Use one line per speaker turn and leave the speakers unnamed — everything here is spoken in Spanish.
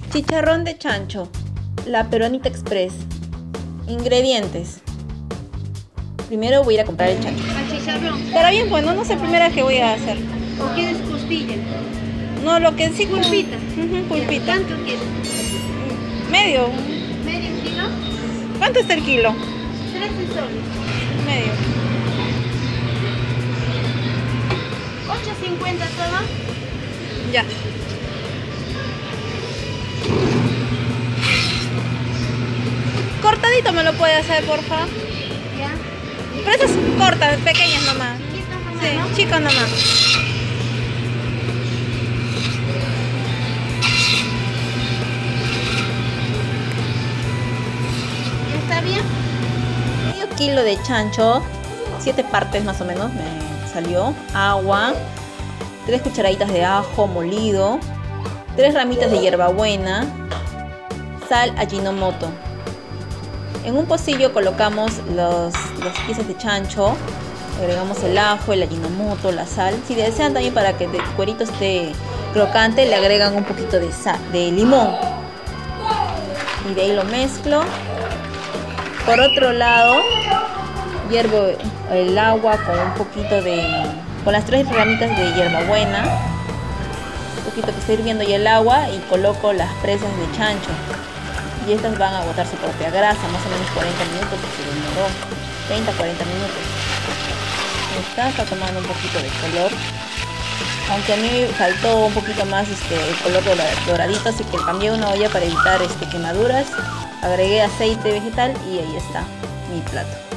Chicharrón de chancho, la Peruanita Express. Ingredientes. Primero voy a ir a comprar el chancho.
Al chicharrón.
Estará bien bueno, no sé, primera vez que voy a hacer.
¿O quieres costilla?
No, lo que sí...
Pulpita.
Pulpita.
¿Cuánto quieres?
Medio.
¿Medio kilo?
¿Cuánto está el kilo?
13 soles.
Medio.
8.50 todo.
Ya. Cortadito me lo puede hacer, porfa.
Ya.
Pero esas cortas, pequeñas nomás.
Chiquitas nomás,
Sí,
¿no?
chicos nomás.
¿Ya está bien?
Medio kilo de chancho, 7 partes más o menos me salió. Agua, 3 cucharaditas de ajo molido, 3 ramitas de hierbabuena, sal Ajinomoto. En un pocillo colocamos los piezas de chancho, agregamos el ajo, el Ajinomoto, la sal. Si desean también para que el cuerito esté crocante, le agregan un poquito de limón. Y de ahí lo mezclo. Por otro lado, hiervo el agua con las 3 ramitas de hierbabuena, un poquito que esté hirviendo ya el agua, y coloco las presas de chancho. Y estas van a botar su propia grasa, más o menos 40 minutos, porque demoró 30-40 minutos. Está tomando un poquito de color, aunque a mí faltó un poquito más el color doradito, así que cambié una olla para evitar quemaduras. Agregué aceite vegetal y ahí está mi plato.